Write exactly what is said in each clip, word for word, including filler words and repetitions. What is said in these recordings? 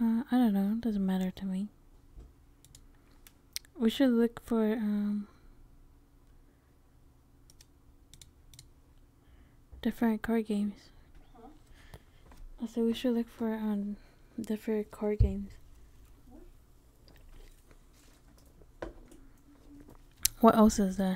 Uh, I don't know. It doesn't matter to me. We should look for um different card games. Huh? I said we should look for um different card games. What else is there?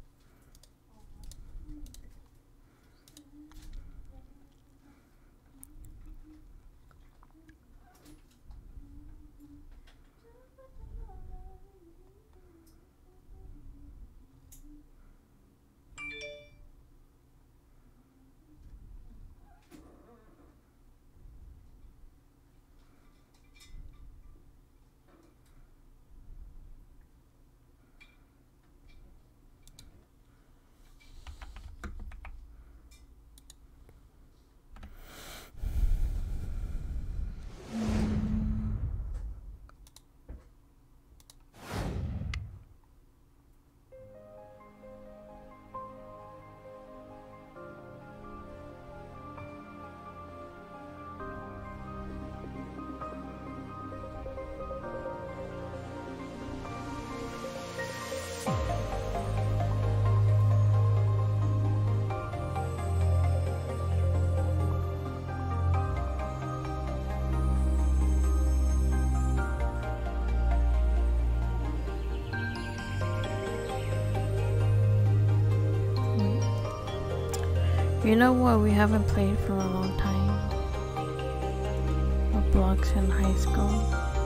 You know what we haven't played for a long time? Roblox in high school.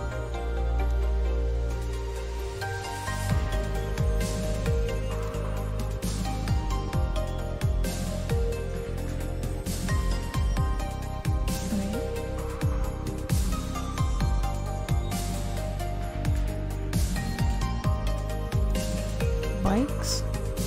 Wait. Bikes?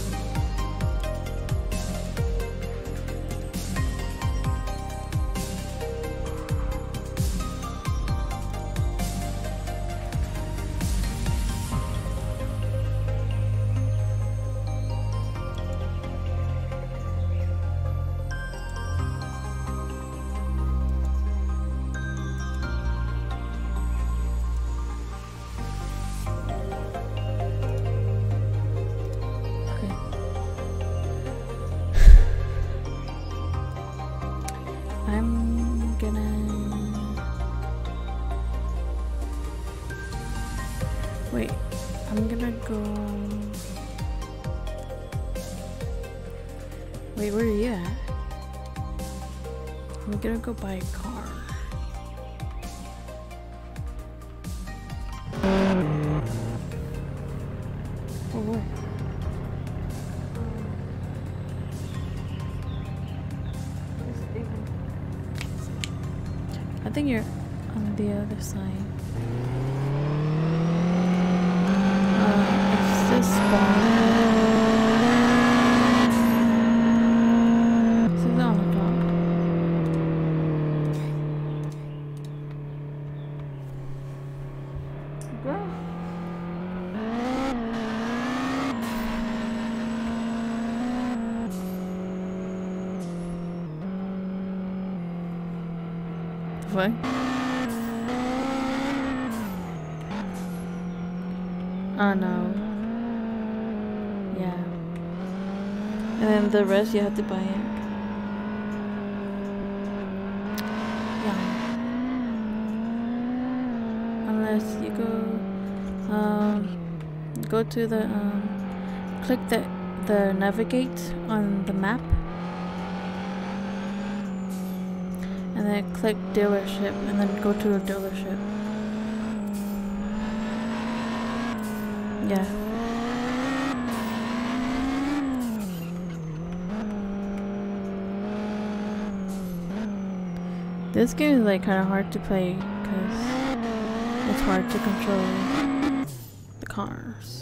I'm gonna wait. I'm gonna go. Wait, where are you at? I'm gonna go buy a car. For what? I think you're on the other side. Uh, it's this spot. This is on the top. Go. What? Oh no. Yeah. And then the rest you have to buy it. Yeah. Unless you go um go to the um click the the navigate on the map. And then click dealership and then go to a dealership. Yeah. This game is like kind of hard to play because it's hard to control the cars.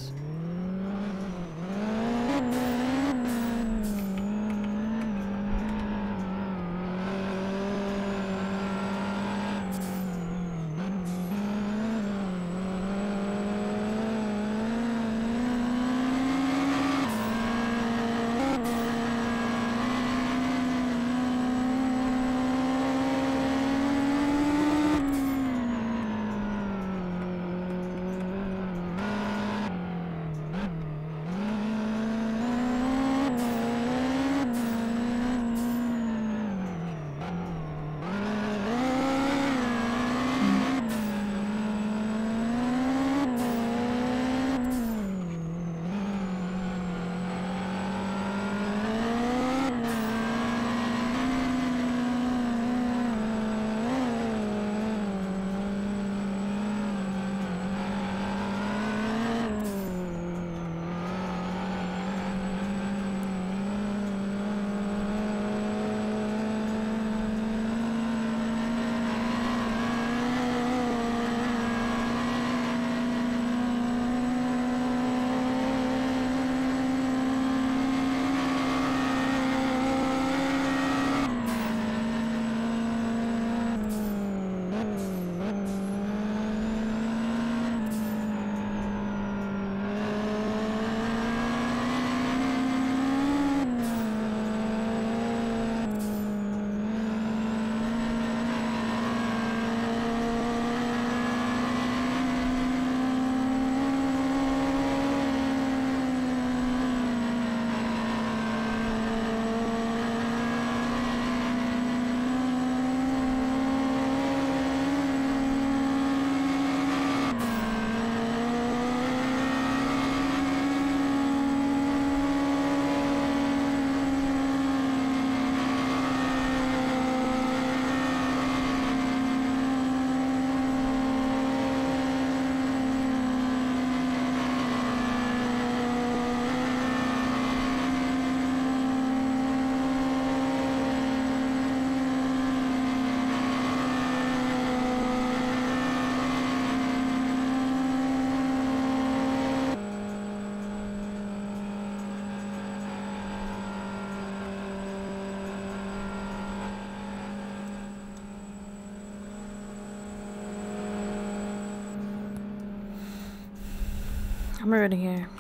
I'm already here.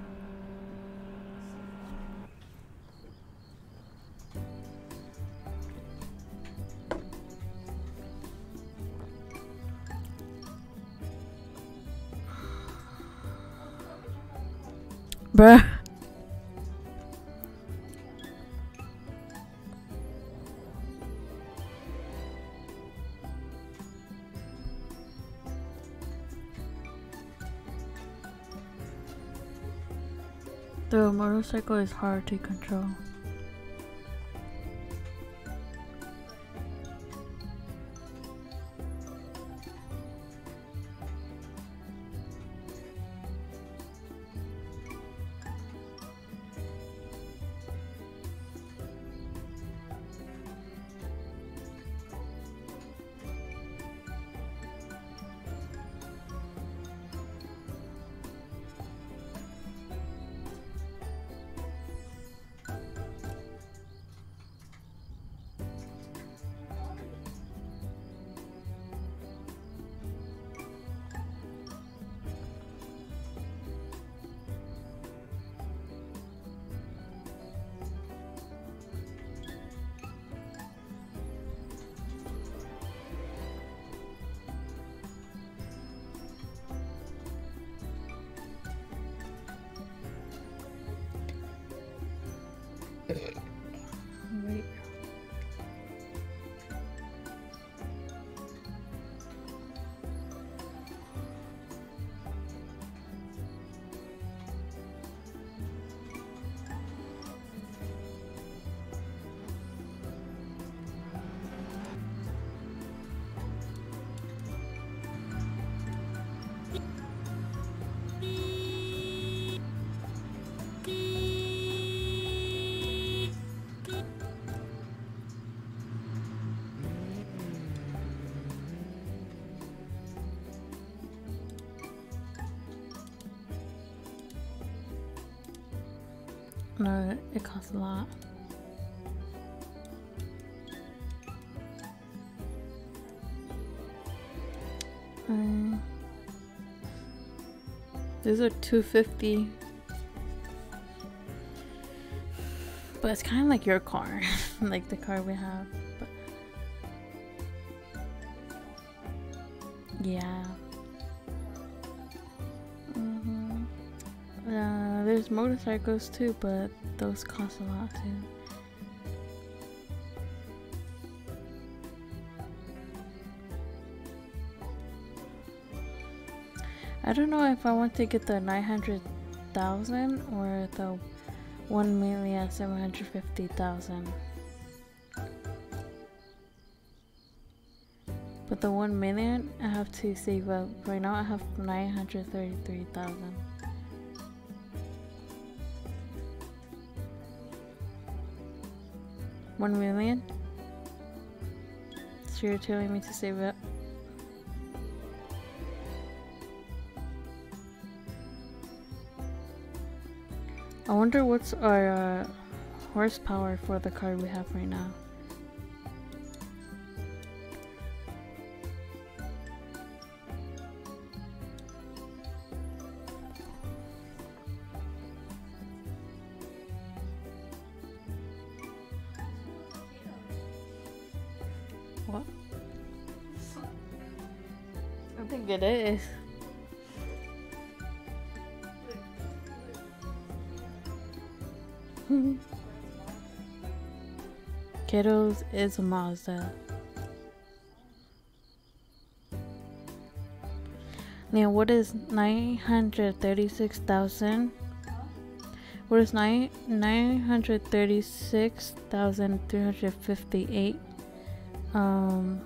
Bruh. The motorcycle is hard to control. Wait. No, it costs a lot. Um, these are two fifty, but it's kind of like your car, like the car we have. But yeah. Mm-hmm. Uh, there's motorcycles too, but those cost a lot too. I don't know if I want to get the nine hundred thousand or the one million seven hundred fifty thousand. But the one million, I have to save up. Right now I have nine hundred thirty-three thousand. One million? So you're telling me to save up? I wonder what's our uh, horsepower for the car we have right now. What? I think it is. Kiddos is a Mazda. Now, what is nine hundred thirty-six thousand? What is nine nine hundred thirty-six thousand three hundred fifty-eight? Um,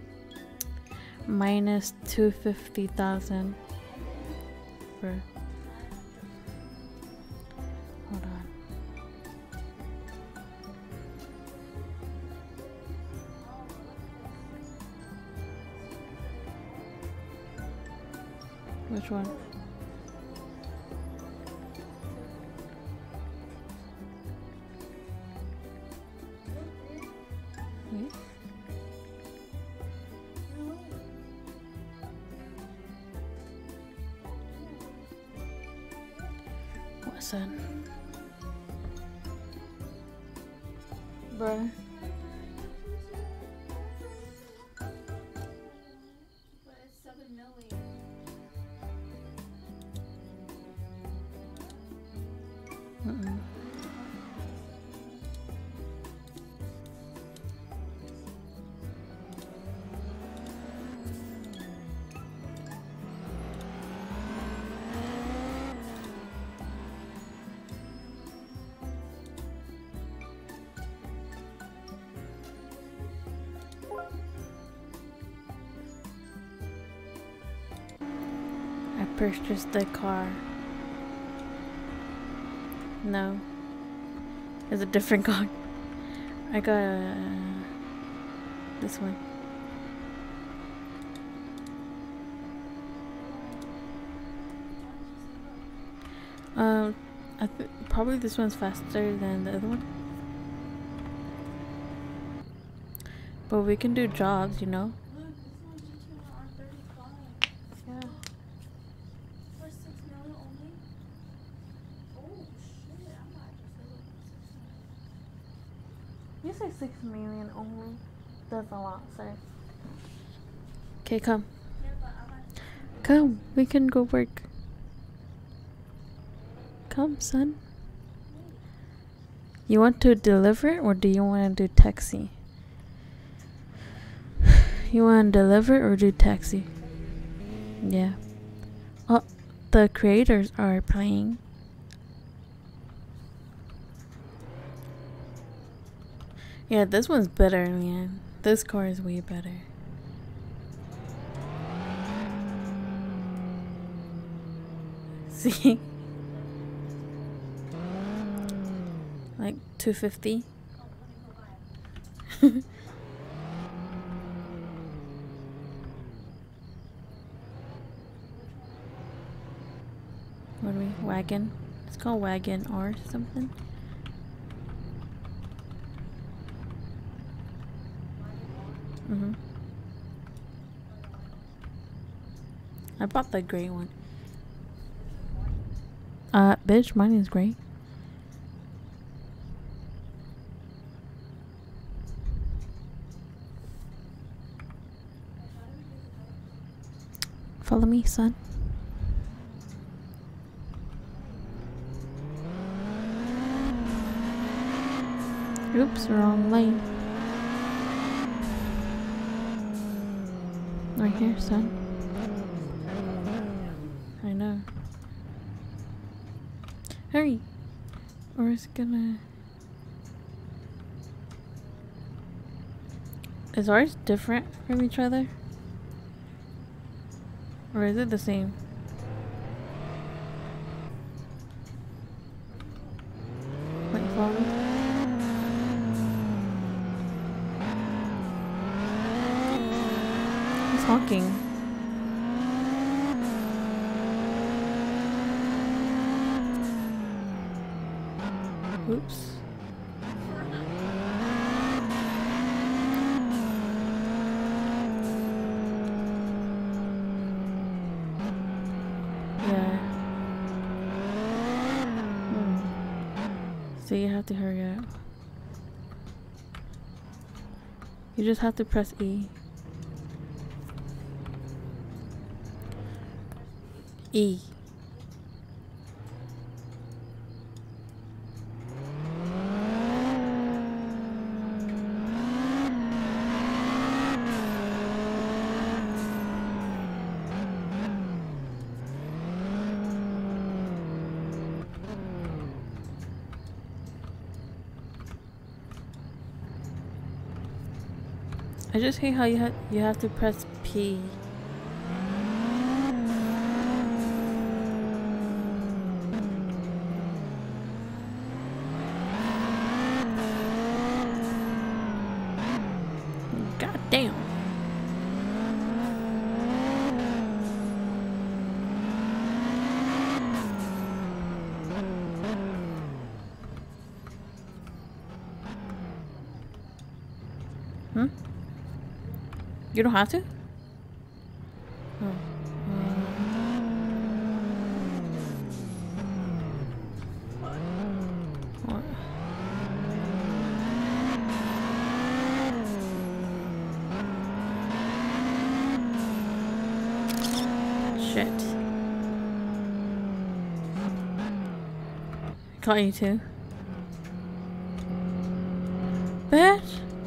minus two fifty thousand. For hold on. Which one? Wait. son. Bruh. But it's seven million. Mm-mm. I purchased the car. No. It's a different car. I got uh, this one. Um, I th probably this one's faster than the other one. But we can do jobs, you know? Look, this one's G T R thirty-five. Yeah. For six million only? Oh shit, I'm not just You say six million only. That's a lot, sir. Okay, come. yeah, but I'm not. Come, we can go work. Come, son. You want to deliver or do you want to do taxi? You want to deliver or do taxi? Yeah. Oh, the creators are playing. Yeah, this one's better, man. This car is way better. See? Like two fifty. What are we? Wagon? It's called Wagon or something. Mm-hmm. I bought the gray one. Uh, bitch, mine is gray. Follow me, son. Oops, wrong lane. Right here, son. I know. Hurry! Or it's gonna... Is ours different from each other? Or is it the same? Wait, follow me. He's honking. Oops. Yeah. Hmm. So you have to hurry up. You just have to press E. E. I just hate how you have you have to press P. God damn. Hmm? You don't have to? Oh. shit. Caught you too. Bitch.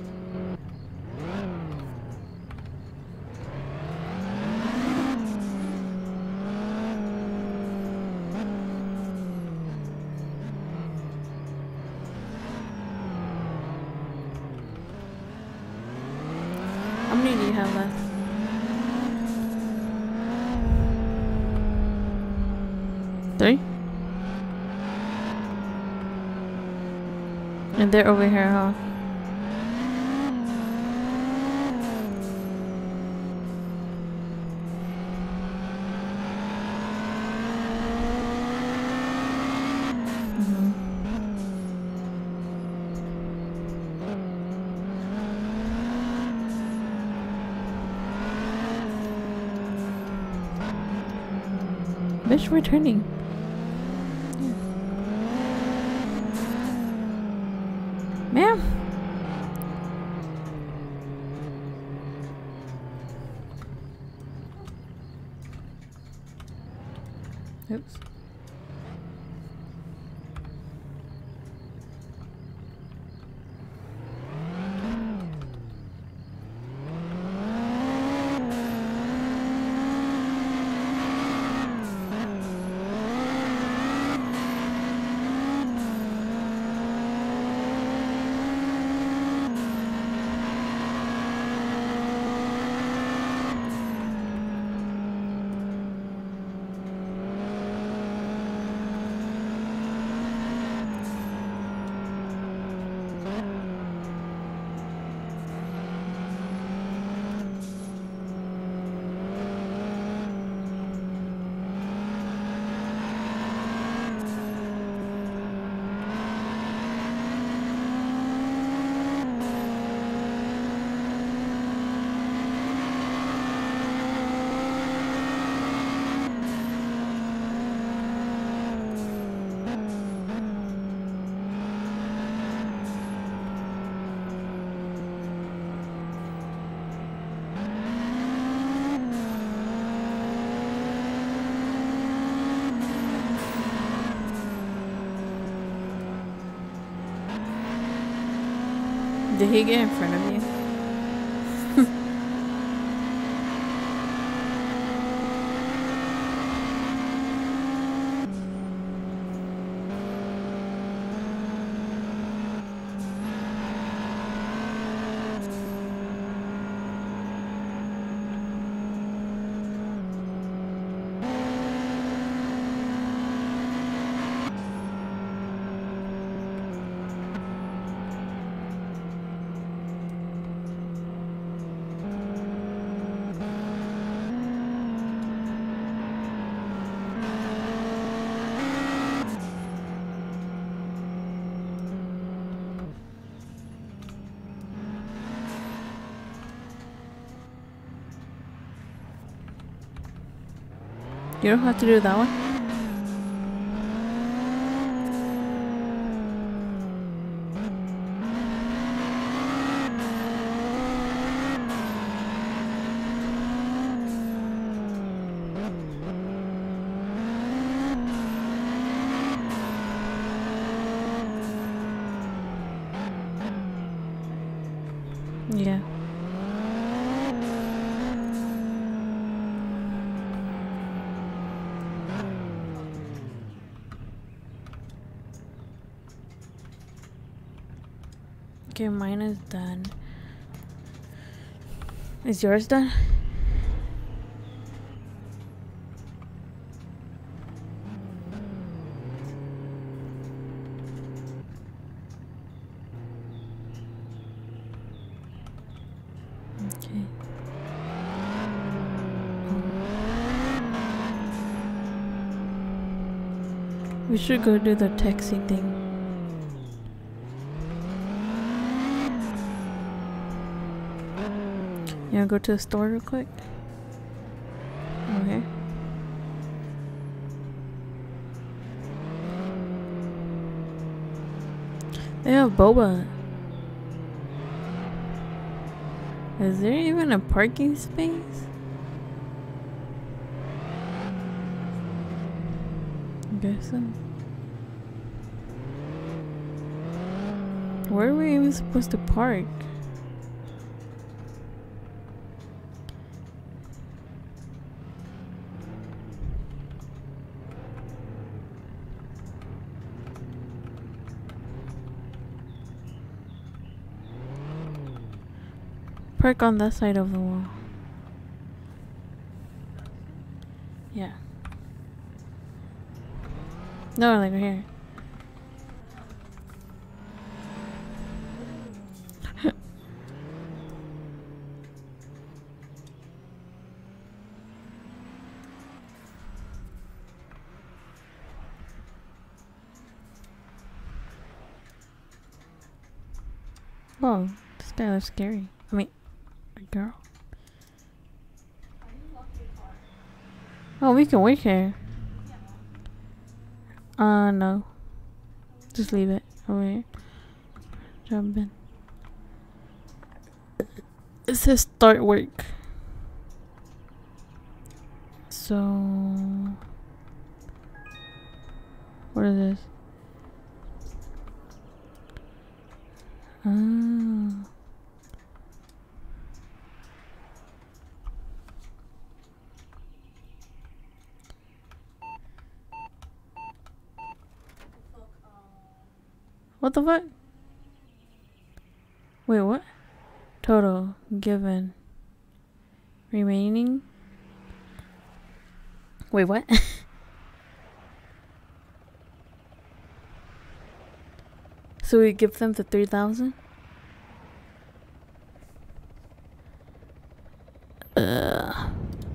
How many do you have left? Three? And they're over here, huh? Bitch, we're turning. Ma'am. Oops. Did he get in front of you? You don't have to do that one. Yeah. Okay, mine is done. Is yours done? Okay. We should go do the taxi thing. You wanna go to the store real quick? Okay. They have boba. Is there even a parking space? guess so. Where are we even supposed to park? Park on that side of the wall. Yeah. No, like right here. Whoa, this guy looks scary. I mean, a girl. How do you lock your car? Oh, we can wait here. Yeah. Uh, no. Just leave it over here. Jump in. It says start work. So, what is this? Oh. Fuck, um, What the fuck? Wait, what? Total given remaining. Wait, what? So we give them the three thousand? Ugh.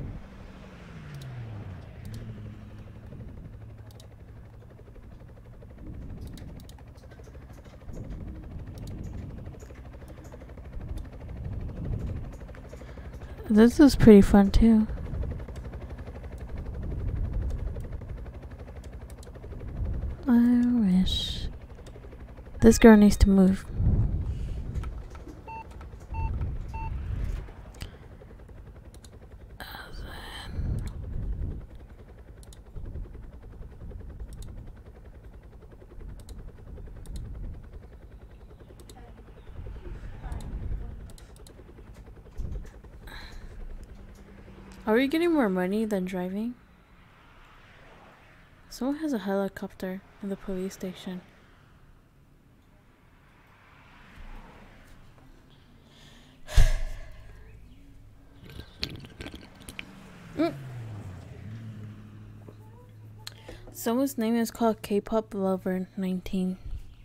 This is pretty fun too. I wish. This girl needs to move. Are we getting more money than driving? Someone has a helicopter in the police station. Mm. Someone's name is called K-pop Lover nineteen.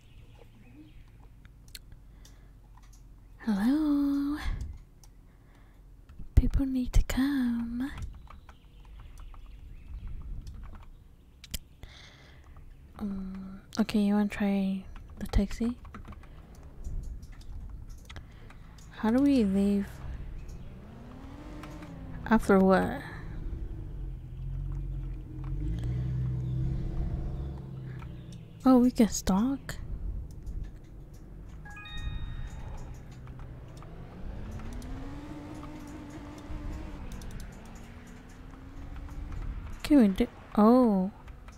Hello. People need to come. Um, okay, you want to try the taxi? How do we leave? After what? Oh, we can stalk? Can we do? Oh.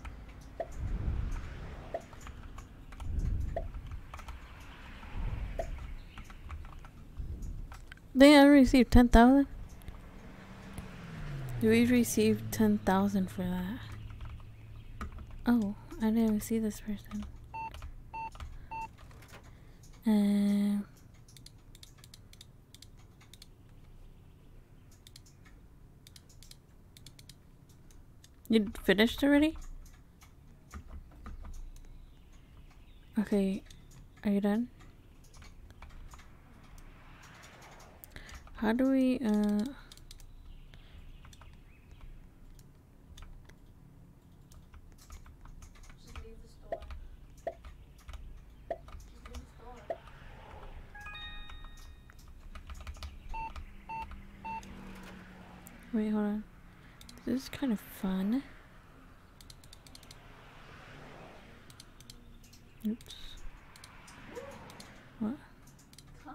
They I received ten thousand? We received ten thousand for that. Oh, I didn't even see this person. Um. You finished already? Okay, are you done? How do we, uh... just leave the store. Just leave the store. Wait, hold on. This is kind of fun. Oops. What? Come.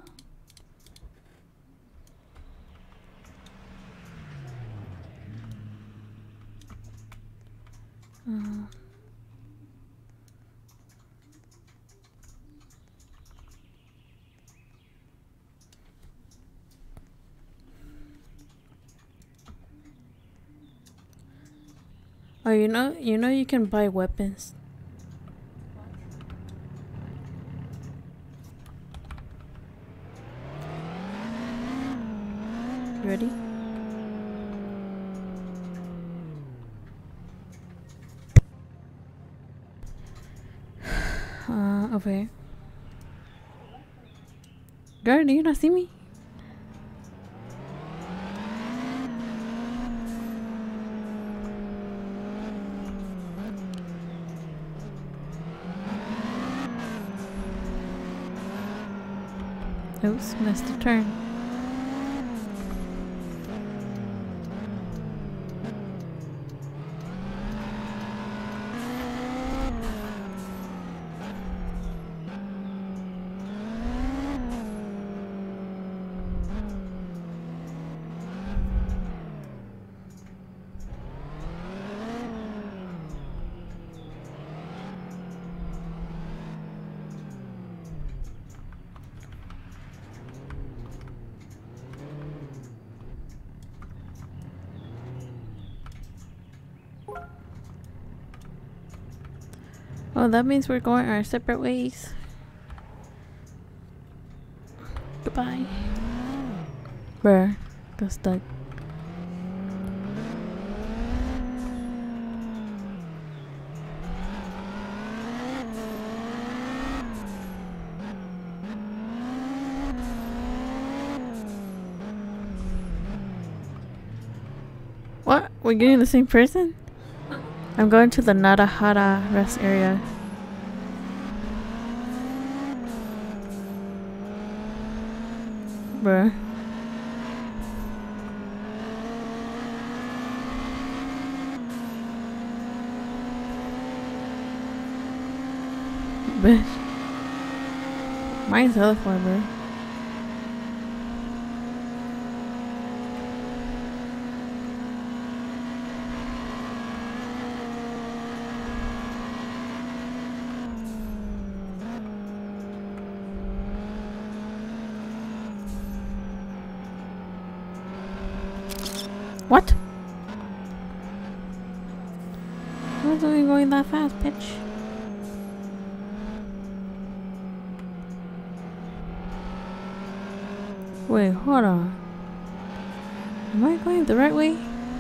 Uh, Oh, you know, you know, you can buy weapons. You ready? Uh, over here. Girl, do you not see me? Oops, missed a turn. Oh, that means we're going our separate ways. Goodbye. Bruh, got stuck. What? We're getting the same person? I'm going to the Narahara rest area. Bruh. Bitch. Mine's hella far, bro. What? Why are we going that fast, bitch? Wait, hold on. Am I going the right way?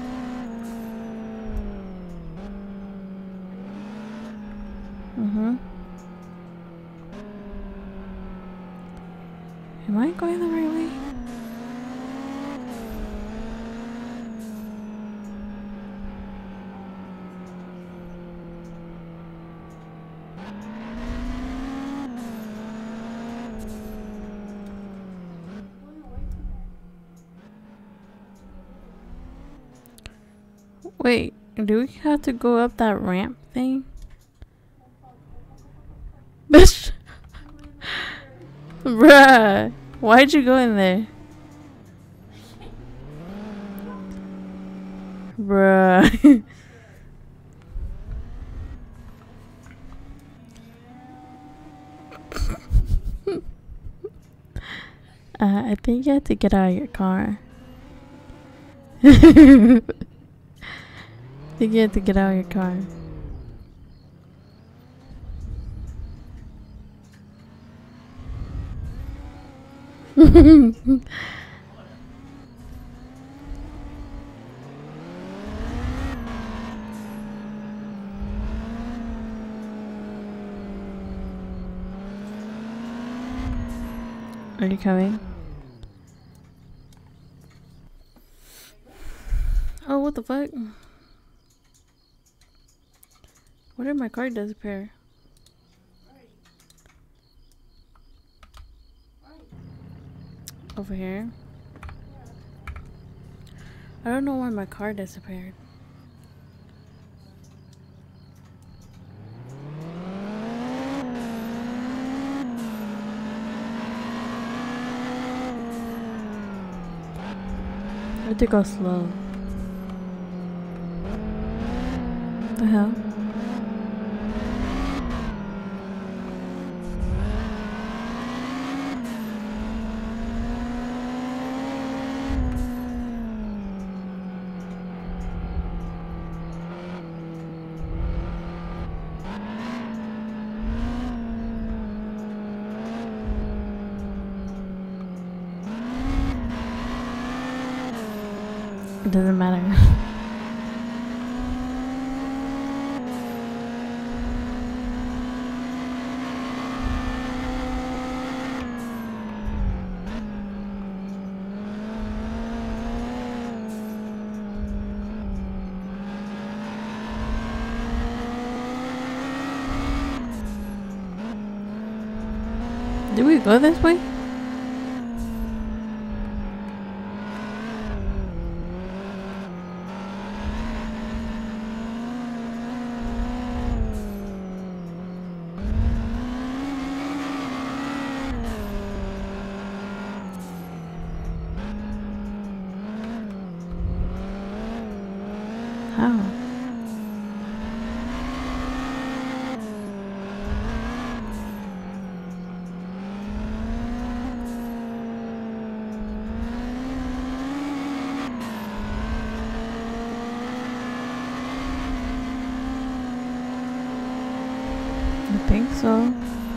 Mm-hmm. Am I going the right way? Wait, do we have to go up that ramp thing? Bitch! Bruh! Why'd you go in there? Bruh. uh, I think you have to get out of your car. I think you have to get out of your car. Are you coming? Oh, what the fuck? Where did my car disappear? Over here? I don't know why my car disappeared. I have to go slow. What the hell? It doesn't matter. Did we go this way? How? I think so.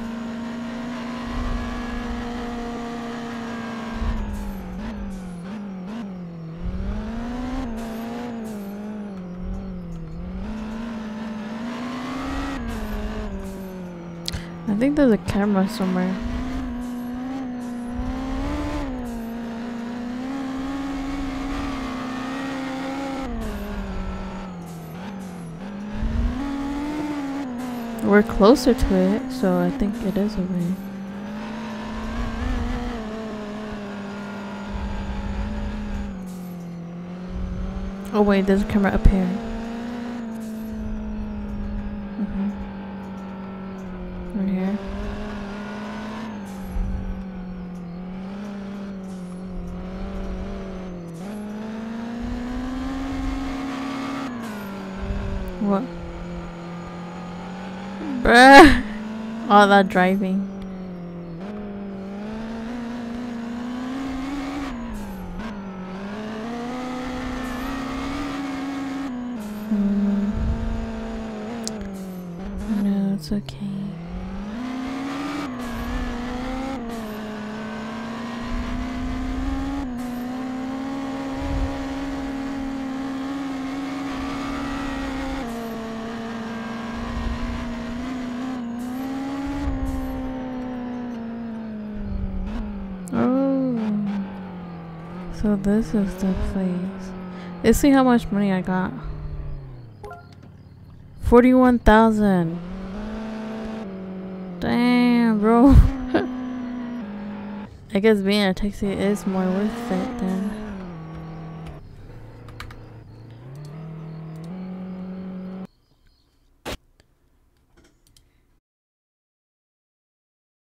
I think there's a camera somewhere. We're closer to it, so I think it is over here. Oh wait, there's a camera up here. Mm-hmm. Right here. What? Bruh. All that driving. Mm. No, it's okay. So this is the place. Let's see how much money I got. forty-one thousand. Damn, bro. I guess being a taxi is more worth it then.